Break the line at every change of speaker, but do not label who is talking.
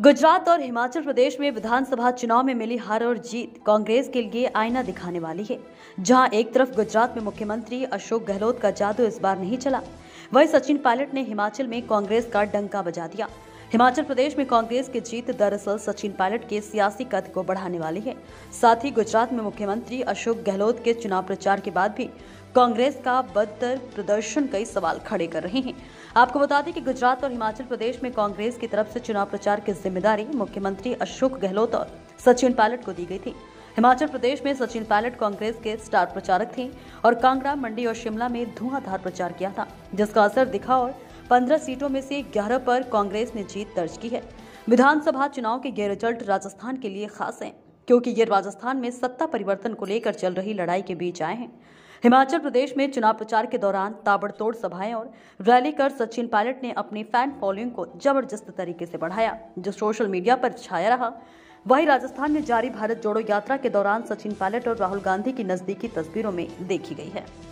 गुजरात और हिमाचल प्रदेश में विधानसभा चुनाव में मिली हार और जीत कांग्रेस के लिए आईना दिखाने वाली है। जहां एक तरफ गुजरात में मुख्यमंत्री अशोक गहलोत का जादू इस बार नहीं चला, वहीं सचिन पायलट ने हिमाचल में कांग्रेस का डंका बजा दिया। हिमाचल प्रदेश में कांग्रेस की जीत दरअसल सचिन पायलट के सियासी कद को बढ़ाने वाली है। साथ ही गुजरात में मुख्यमंत्री अशोक गहलोत के चुनाव प्रचार के बाद भी कांग्रेस का बदतर प्रदर्शन कई सवाल खड़े कर रहे हैं। आपको बता दें कि गुजरात और हिमाचल प्रदेश में कांग्रेस की तरफ से चुनाव प्रचार की जिम्मेदारी मुख्यमंत्री अशोक गहलोत और सचिन पायलट को दी गई थी। हिमाचल प्रदेश में सचिन पायलट कांग्रेस के स्टार प्रचारक थे और कांगड़ा, मंडी और शिमला में धुआंधार प्रचार किया था, जिसका असर दिखा और 15 सीटों में से 11 पर कांग्रेस ने जीत दर्ज की है। विधानसभा चुनाव के ये रिजल्ट राजस्थान के लिए खास हैं, क्योंकि ये राजस्थान में सत्ता परिवर्तन को लेकर चल रही लड़ाई के बीच आए हैं। हिमाचल प्रदेश में चुनाव प्रचार के दौरान ताबड़तोड़ सभाएं और रैली कर सचिन पायलट ने अपनी फैन फॉलोइंग को जबरदस्त तरीके से बढ़ाया, जो सोशल मीडिया पर छाया रहा। वहीं राजस्थान में जारी भारत जोड़ो यात्रा के दौरान सचिन पायलट और राहुल गांधी की नजदीकी तस्वीरों में देखी गई है।